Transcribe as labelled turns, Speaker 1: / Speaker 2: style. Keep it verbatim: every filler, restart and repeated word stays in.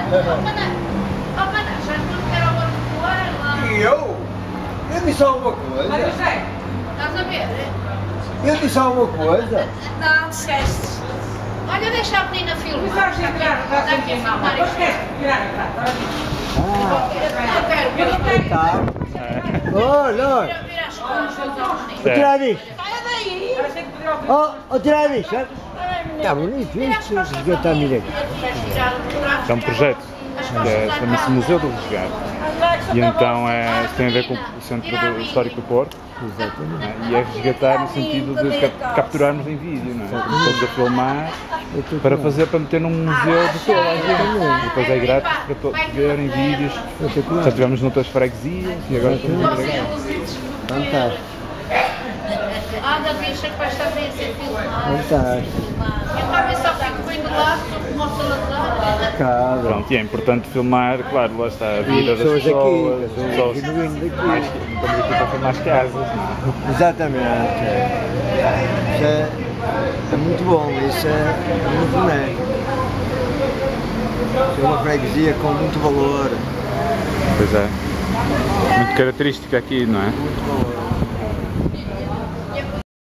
Speaker 1: E eu? Eu disse alguma coisa?
Speaker 2: Estás a ver?
Speaker 1: Eu disse alguma coisa?
Speaker 2: Não, disseste. Olha, deixa a menina filmar. Está aqui a filmar isto. Eu quero.
Speaker 1: Tá. Olha, olha.
Speaker 2: Vira as costas.
Speaker 1: Vou tirar isto.
Speaker 2: Sai daí.
Speaker 1: Oh, vou tirar isto. Está bonito isto. Resgatar a minha.
Speaker 3: É um projeto que é, chama-se Museu do Resgate. E então é, tem a ver com o Centro do, Histórico do Porto.
Speaker 1: Exatamente.
Speaker 3: Né? E é resgatar no sentido de cap capturarmos em vídeo, não é? Estamos a filmar para fazer, para meter num museu de toda a gente. E depois é grátis para todos verem vídeos. Já estivemos noutras freguesias e agora estamos a entregar.
Speaker 1: Fantástico.
Speaker 2: Anda, bicha, que vai estar bem a ser filmado.
Speaker 1: Fantástico.
Speaker 2: Eu também só fico bem do lado, como o Salazar.
Speaker 1: Cara.
Speaker 3: Pronto, e é importante filmar, claro, lá está a vida das
Speaker 1: Pessoas
Speaker 3: pessoas,
Speaker 1: aqui,
Speaker 3: as
Speaker 1: pessoas
Speaker 3: pessoas,
Speaker 1: aqui vindo daqui.
Speaker 3: mais, estamos aqui para filmar as casas, não é?
Speaker 1: Exatamente. Isso é, é muito bom, isso é, é muito bonito. É uma freguesia com muito valor.
Speaker 3: Pois é, muito característica aqui, não é?
Speaker 1: Muito valor.